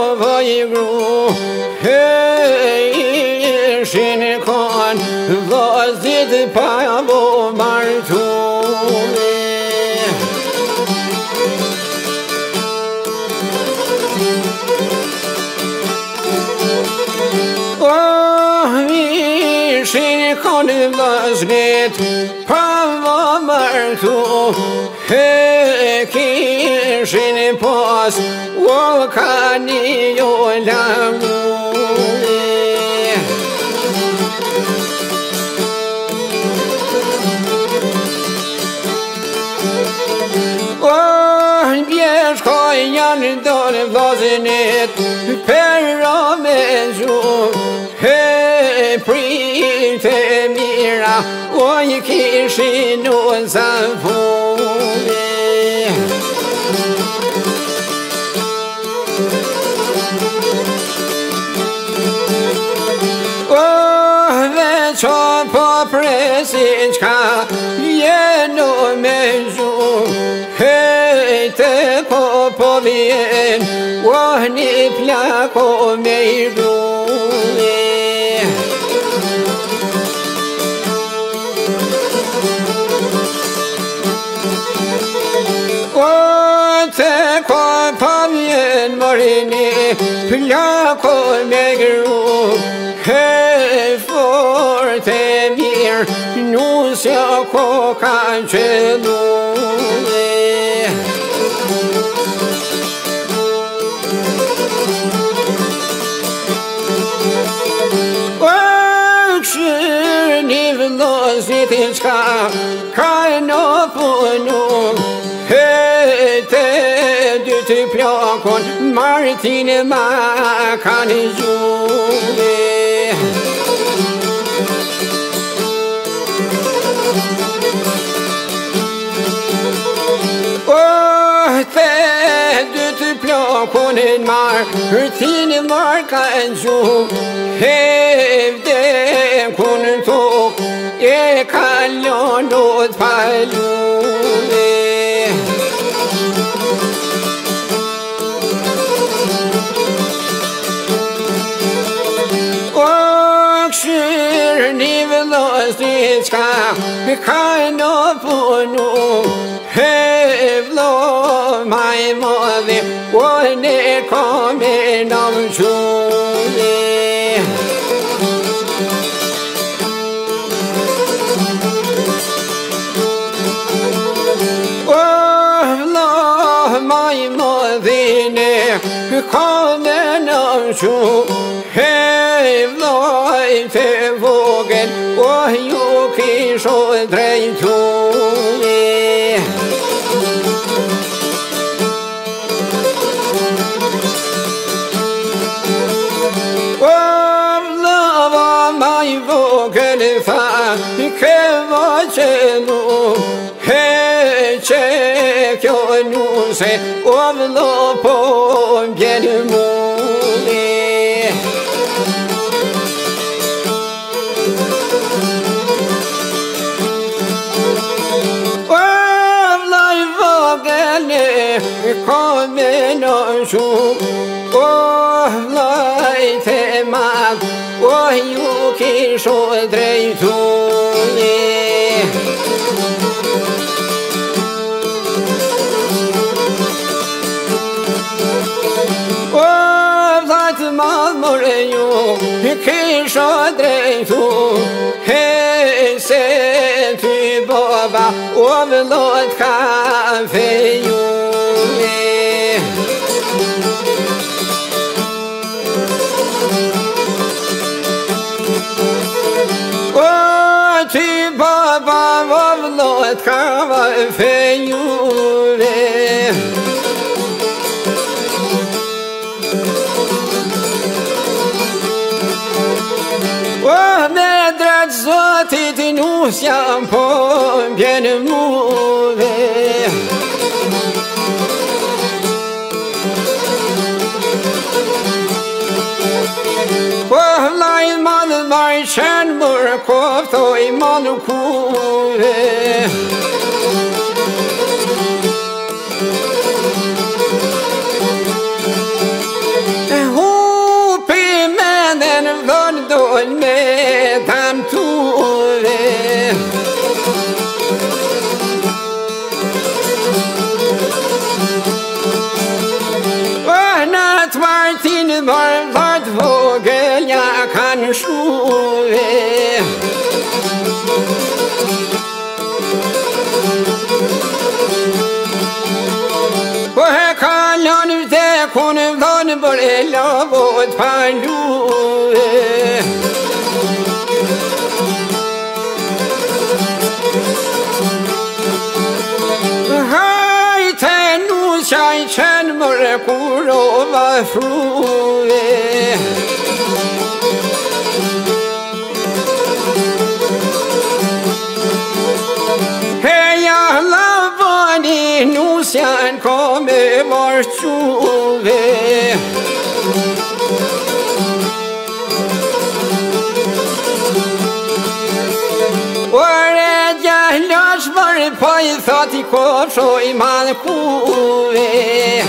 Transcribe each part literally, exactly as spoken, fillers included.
vad i gro Hej sin kan vad sitt pa bo martone Sin kan vasnet pa marto Heki sin pas och kan yo lamu Och bjärs kojan dor vasnet perramejo Prite mira och kishin och samfone Och vecho på presinska genom mejo Hete ko på vien och ni plako mig då Te ko pamien morini pla ko megru he for te mir nu sia ko kanchelu Ocean even lost it in sky kind of no Hete du till plakon Martine makan jule Och te du till plakon Martine makan jule Hevde kun tok E kallon åt palule Ska kind of no have lo my mother one coming on Julie Oh lo my mother coming on Julie have lo te vågen och jag kisho drejtone Oh lava my vågen fa ke vachenu he che kyo nu se om lo po bien mone Kommer någon som och lite man och jag kisho drejtone Och lite man more jag kisho drejtone he se tu baba och låt kaffe Ty baba var låt kaffe jule Och med drädd så till nosjan på björnmove Och lajn man var kärnmör koft och i man och kove 看书哎。我还看两女在空的老的不来了我团路哎。还在路下一圈么儿骨肉瓦fru哎。哎呀，老婆的路线可没玩住哎。我人家两十八人跑一扫的口水满湖哎。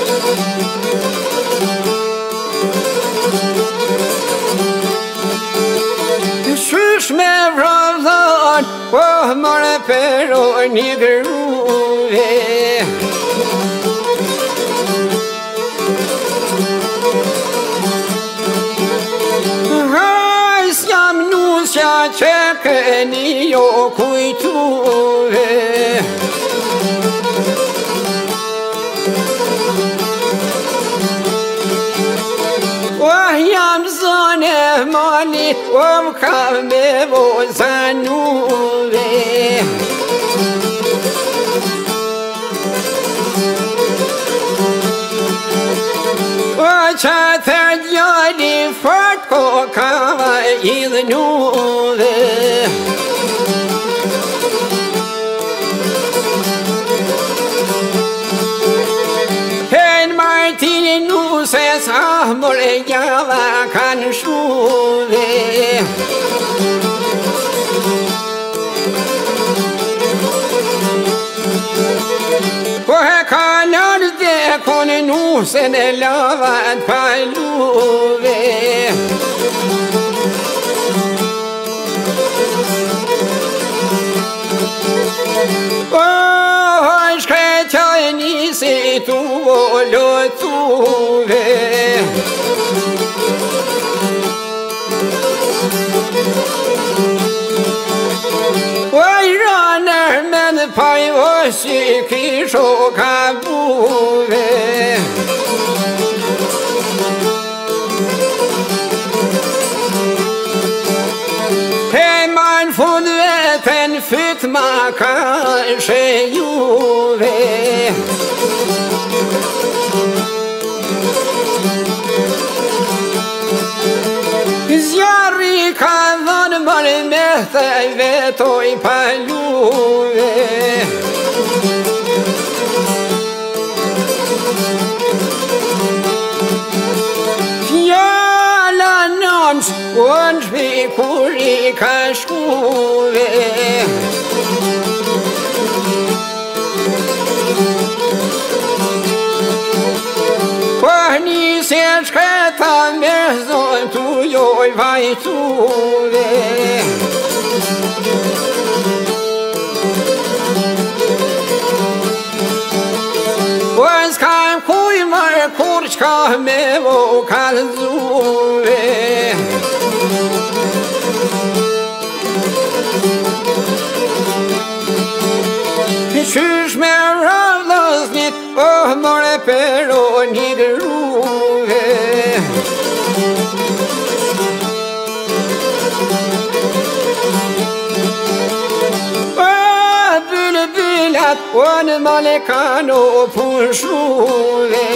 许是没让人我们来陪着你个路哎。还想路下却跟你有归途哎。我要是那么你我看没我山路哎。我才在家里发过看一个路哎。在沙漠里呀哇看书哎。我还看了的在空的路上的两万盘路哎。我开条你谁读我了读哎。我让人们陪我去看书看书哎。太满腹的ten fit ma kan se juve. Zjari kavan mare mehta vetoj paljuve. Und wie Kurika Schuhe. Pani se skräta med så tu jag vai tuve. Och ska kuimar kurska med vokal zuve. Kyss med rövlösnitt och morläppar och niggerove. Och bulbulat och en malekan och punschove.